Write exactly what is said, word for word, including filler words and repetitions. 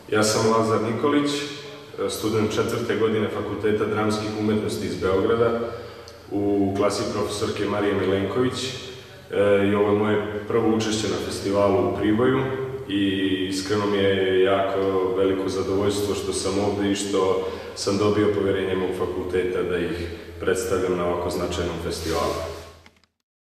Ja sam Lazar Nikolić, student četvrte godine Fakulteta dramskih umetnosti iz Beograda u klasi profesorke Marije Milenković i ovo je moje prvo učešće na festivalu u Priboju i iskreno mi je jako veliko zadovoljstvo što sam ovde i što sam dobio poverenje mog fakulteta da ih predstavljam na ovako značajnom festivalu.